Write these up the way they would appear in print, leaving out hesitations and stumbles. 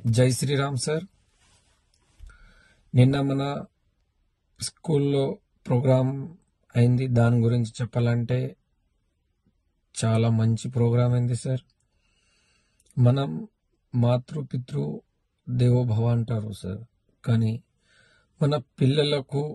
జై శ్రీరామ్ సార్. నిన్న మన స్కూల్లో ప్రోగ్రాం అయింది. దాని గురించి చెప్పాలంటే చాలా మంచి ప్రోగ్రాం అయింది సార్. మనం మాతృపితృ దేవోభవ అంటారు సార్, కానీ మన పిల్లలకు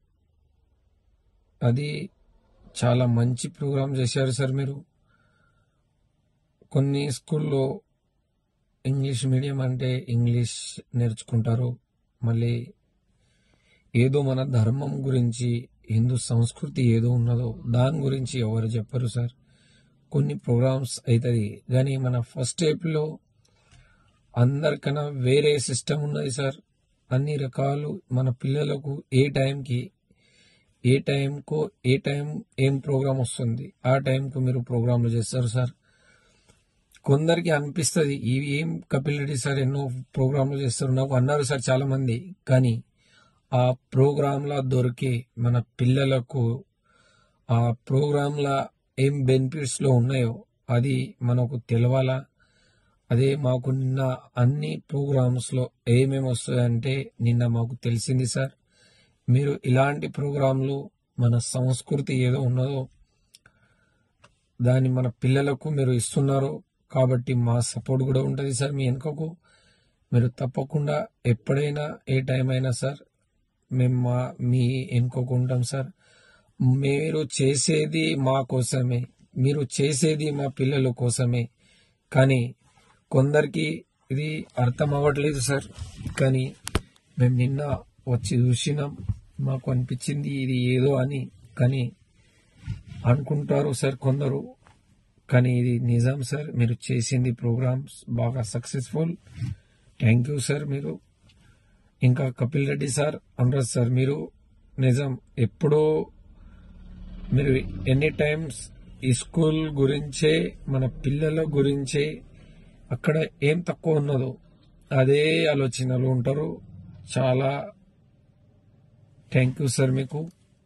అది చాలా మంచి ప్రోగ్రాం చేశారు సార్. మీరు కొన్ని స్కూల్లో ఇంగ్లీష్ మీడియం అంటే ఇంగ్లీష్ నేర్చుకుంటారు, మళ్ళీ ఏదో మన ధర్మం గురించి, హిందూ సంస్కృతి ఏదో ఉన్నదో దాని గురించి ఎవరు చెప్పరు సార్. కొన్ని ప్రోగ్రామ్స్ అవుతుంది, కానీ మన ఫస్ట్ స్టెప్లో అందరికన్నా వేరే సిస్టమ్ ఉన్నది సార్. అన్ని రకాలు మన పిల్లలకు ఏ టైంకి ఏం ప్రోగ్రామ్ వస్తుంది ఆ టైంకు మీరు ప్రోగ్రాంలు చేస్తారు సార్. కొందరికి అనిపిస్తుంది ఇవి ఏం కపిల్ రెడ్డి సార్ ఎన్నో ప్రోగ్రాంలు చేస్తారు నాకు అన్నారు సార్ చాలా మంది, కానీ ఆ ప్రోగ్రాంలా దొరికే మన పిల్లలకు ఆ ప్రోగ్రాంలా ఏం బెనిఫిట్స్ లో ఉన్నాయో అది మనకు తెలవాలా. అదే మాకు నిన్న అన్ని ప్రోగ్రామ్స్ లో ఏమేమి వస్తాయంటే నిన్న మాకు తెలిసింది సార్. మీరు ఇలాంటి ప్రోగ్రాంలు మన సంస్కృతి ఏదో ఉన్నదో దాన్ని మన పిల్లలకు మీరు ఇస్తున్నారు కాబట్టి మా సపోర్ట్ కూడా ఉంటుంది సార్. మీ వెనుకకు మీరు తప్పకుండా ఎప్పుడైనా ఏ టైం అయినా సార్ మేము మీ వెనుకకు ఉంటాం సార్. మీరు చేసేది మా కోసమే, మీరు చేసేది మా పిల్లల కోసమే, కానీ కొందరికి ఇది అర్థం అవ్వట్లేదు సార్. కానీ మేము నిన్న వచ్చి చూసినాం, మాకు అనిపించింది ఇది ఏదో అని, కానీ అనుకుంటారు సార్ కొందరు, కానీ ఇది నిజం సార్. మీరు చేసింది ప్రోగ్రామ్స్ బాగా సక్సెస్ఫుల్. Thank you sir. మీరు ఇంకా కపిల్ రెడ్డి సార్, అమృత్ సార్, మీరు నిజం ఎప్పుడో మీరు ఎనీ టైమ్స్ ఈ స్కూల్ గురించే మన పిల్లల గురించే అక్కడ ఏం తక్కువ ఉన్నదో అదే ఆలోచనలు ఉంటారు. చాలా థ్యాంక్ యూ సార్. మీకు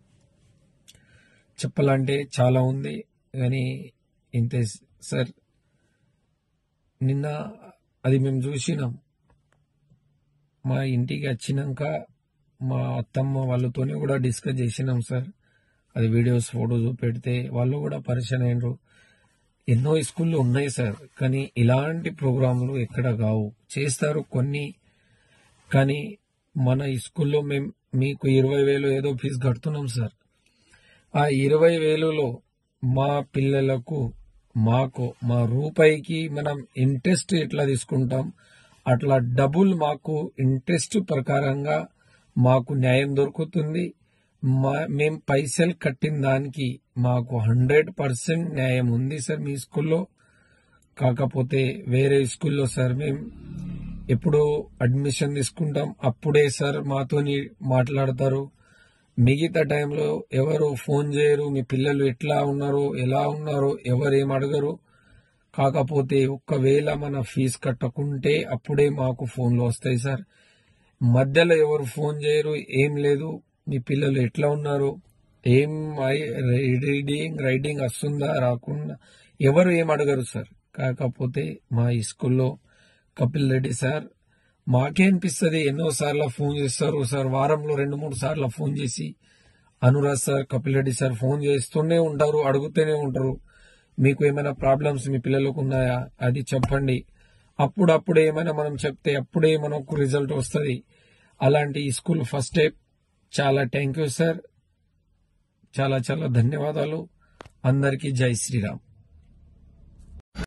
చెప్పాలంటే చాలా ఉంది, కానీ ఇంతే సార్. నిన్న అది మేము చూసినాం, మా ఇంటికి వచ్చినాక మా అత్తమ్మ వాళ్ళతోనే కూడా డిస్కస్ చేసినాం సార్. అది వీడియోస్ ఫోటోస్ పెడితే వాళ్ళు కూడా పరిచయం అయినరు. ఎన్నో స్కూల్లో ఉన్నాయి సార్, కానీ ఇలాంటి ప్రోగ్రాంలు ఎక్కడ కావు. చేస్తారు కొన్ని, కానీ మన ఈ స్కూల్లో మేము మీకు 20,000 ఏదో ఫీజు కడుతున్నాం సార్. ఆ 20,000లో మా పిల్లలకు మాకు మా రూపాయికి మనం ఇంట్రెస్ట్ ఎట్లా తీసుకుంటాం అట్లా డబుల్ మాకు ఇంట్రెస్ట్ ప్రకారంగా మాకు న్యాయం దొరుకుతుంది. మేం పైసలు కట్టిన దానికి మాకు 100% న్యాయం ఉంది సార్ మీ స్కూల్లో. కాకపోతే వేరే స్కూల్లో సార్ మేము ఎప్పుడో అడ్మిషన్ తీసుకుంటాం అప్పుడే సార్ మాతోని మాట్లాడతారు. మిగతా టైంలో ఎవరు ఫోన్ చేయరు, మీ పిల్లలు ఎట్లా ఉన్నారో ఎలా ఉన్నారో ఎవరేం అడగరు. కాకపోతే ఒక్కవేళ మన ఫీజు కట్టకుంటే అప్పుడే మాకు ఫోన్లు వస్తాయి సార్. మధ్యలో ఎవరు ఫోన్ చేయరు, ఏం లేదు. మీ పిల్లలు ఎట్లా ఉన్నారు, ఏం రీడింగ్ రైటింగ్ వస్తుందా రాకుండా ఎవరు ఏం అడగరు సార్. కాకపోతే మా ఈ స్కూల్లో కపిల్ రెడ్డి సార్ మాకే అనిపిస్తుంది, ఎన్నోసార్లు ఫోన్ చేస్తారు సార్. వారంలో 2-3 సార్లు ఫోన్ చేసి Anuraj sir, Kapil Reddy sir phone చేస్తూనే ఉంటారు, అడుగుతూనే ఉంటారు. మీకు ఏమైనా ప్రాబ్లమ్స్ మీ పిల్లలకు ఉన్నాయా అది చెప్పండి. అప్పుడప్పుడు ఏమైనా మనం చెప్తే అప్పుడే మనకు రిజల్ట్ వస్తుంది. అలాంటి ఈ స్కూల్ ఫస్ట్ స్టెప్. చాలా థ్యాంక్ యూ సార్. చాలా చాలా ధన్యవాదాలు. అందరికీ జై శ్రీరామ్.